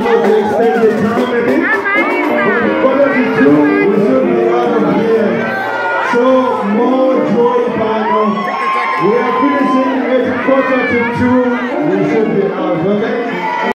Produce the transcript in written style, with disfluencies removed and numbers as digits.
because they extended time limit. But because of the two, we should be out of here. So more joy, Pano. We are finishing at 1:45. We should be out, okay?